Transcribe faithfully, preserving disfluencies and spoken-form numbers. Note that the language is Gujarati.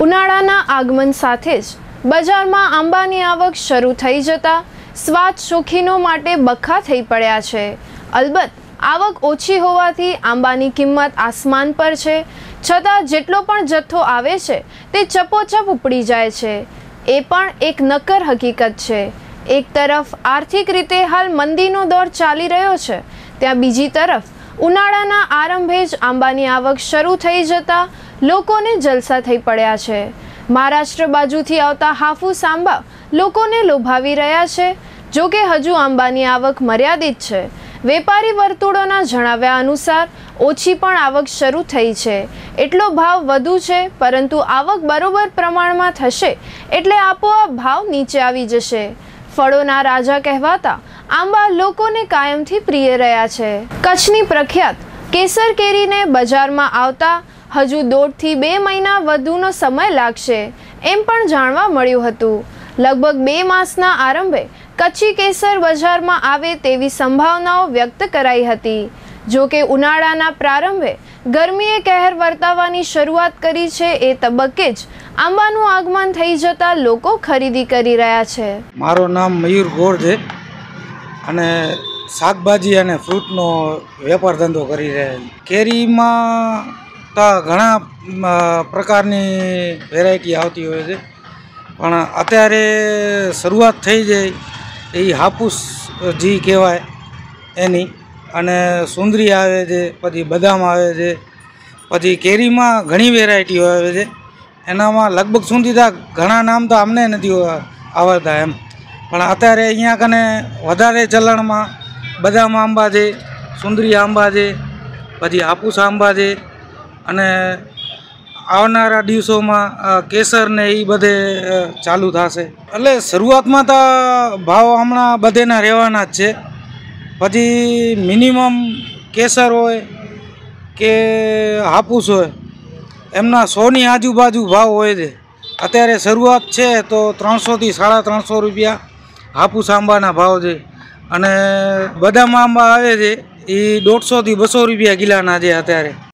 ઉનાળાના આગમન સાથે જ બજારમાં આંબાની આવક શરૂ થઈ જતા સ્વાદ શોખીનો માટે બખા થઈ પડ્યા છે। અલબત્ત આવક ઓછી હોવાથી આંબાની કિંમત આસમાન પર છે, છતાં જેટલો પણ જથ્થો આવે છે તે ચપોચપ ઉપડી જાય છે। એ પણ એક નક્કર હકીકત છે। એક તરફ આર્થિક રીતે હાલ મંદીનો દોર ચાલી રહ્યો છે, ત્યાં બીજી તરફ ઉનાળાના આરંભે જ આંબાની આવક શરૂ થઈ જતા લોકોને જલસા થઈ પડ્યા છે। મહારાષ્ટ્ર બાજુથી આવતા હાફૂસ આંબા લોકોને લોભાવી રહ્યા છે। જો કે હજુ આંબાની આવક મર્યાદિત છે। વેપારી વર્તુળોના જણાવ્યા અનુસાર ઓછી પણ આવક શરૂ થઈ છે, એટલો ભાવ વધુ છે, પરંતુ આવક બરોબર પ્રમાણમાં થશે એટલે આપોઆપ ભાવ નીચે આવી જશે। ફળોના રાજા કહેવાતા આંબા લોકોને કાયમથી પ્રિય રહ્યા છે। કચ્છની પ્રખ્યાત કેસર કેરીને બજારમાં આવતા હજુ દોઢથી બે મહિના વધુનો સમય લાગશે એમ પણ જાણવા મળ્યું હતું। લગભગ બે માસના આરંભે કચ્છી કેસર બજારમાં આવે તેવી સંભાવનાઓ વ્યક્ત કરાઈ હતી। જો કે ઉનાળાના પ્રારંભે ગરમીએ કહેર વર્તાવવાની શરૂઆત કરી છે, એ તબક્કે જ આંબાનું આગમન થઈ જતા લોકો ખરીદી કરી રહ્યા છે। મારું નામ મયુર ગોર છે અને શાકભાજી અને ફ્રૂટનો વેપાર ધંધો કરી રહ્યા છે। કેરીમાં તો ઘણા પ્રકારની વેરાયટી આવતી હોય છે, પણ અત્યારે શરૂઆત થઈ જાય એ હાફૂસ જી કહેવાય એની, અને સુંદરી આવે છે, પછી બદામ આવે છે, પછી કેરીમાં ઘણી વેરાયટીઓ આવે છે। એનામાં લગભગ સુધી તો ઘણા નામ તો અમને નથી આવડતા એમ, પણ અત્યારે અહીંયા કને વધારે ચલણમાં બદામ આંબા છે, સુંદરી આંબા છે, પછી હાફૂસ આંબા છે, અને આવનારા દિવસોમાં કેસર ને એ બધે ચાલુ થશે। એટલે શરૂઆતમાં તો ભાવ હમણાં બધેના રહેવાના જ છે, પછી મિનિમમ કેસર હોય કે હાફૂસ હોય એમના સોની આજુબાજુ ભાવ હોય છે। અત્યારે શરૂઆત છે તો ત્રણસોથી સાડા ત્રણસો રૂપિયા હાફૂસ આંબાના ભાવ છે, અને બદામ આંબા આવે છે એ દોઢસોથી બસો રૂપિયા કિલાના છે અત્યારે।